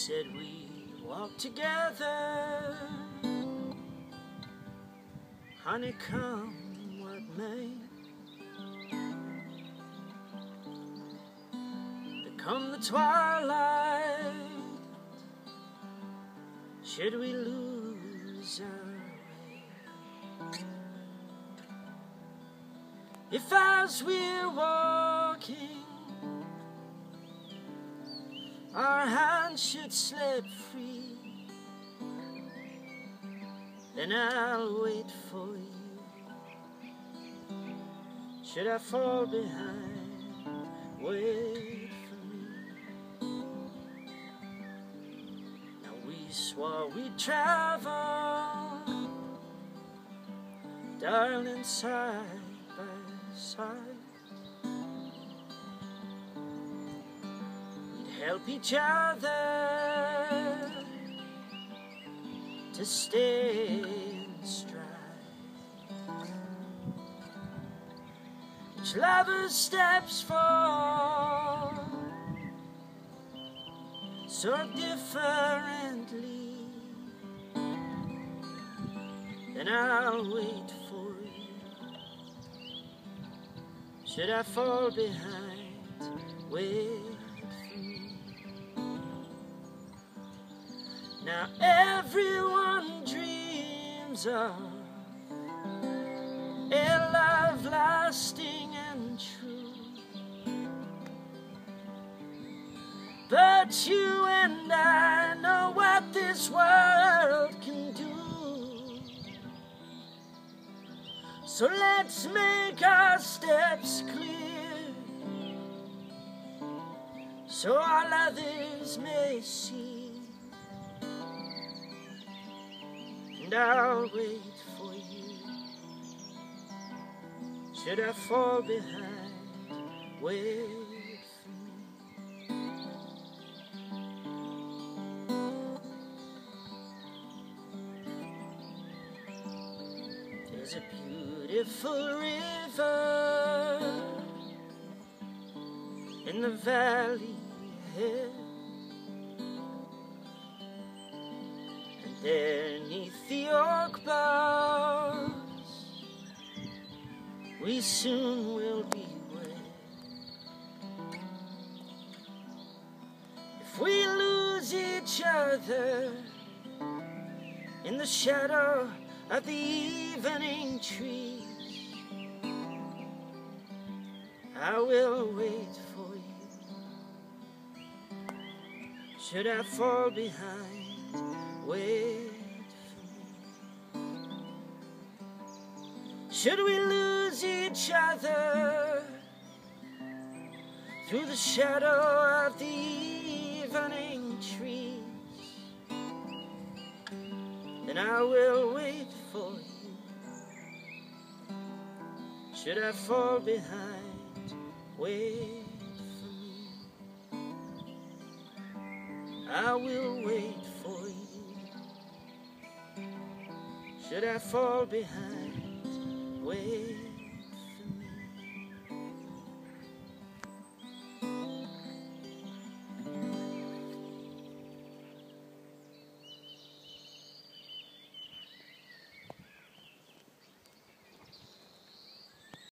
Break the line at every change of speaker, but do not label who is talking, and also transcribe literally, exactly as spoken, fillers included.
said we'd walk together, honey, come what may. There come the twilight, should we lose our way? If as we're walking our hands should slip free, then I'll wait for you. Should I fall behind, wait for me. Now we swore we'd travel, darling, side by side. Help each other to stay in stride. Each lover's steps fall so differently, then I'll wait for you. Should I fall behind, wait. Now everyone dreams of a love lasting and true, but you and I know what this world can do. So let's make our steps clear, so all others may see. And I'll wait for you. Should I fall behind, wait for me. There's a beautiful river in the valley ahead, there neath the oak boughs we soon will be wed. If we lose each other in the shadow of the evening trees, I will wait for you. Should I fall behind, wait for me. Should we lose each other through the shadow of the evening trees, then I will wait for you. Should I fall behind, wait for me. I will wait for you. Should I fall behind, wait.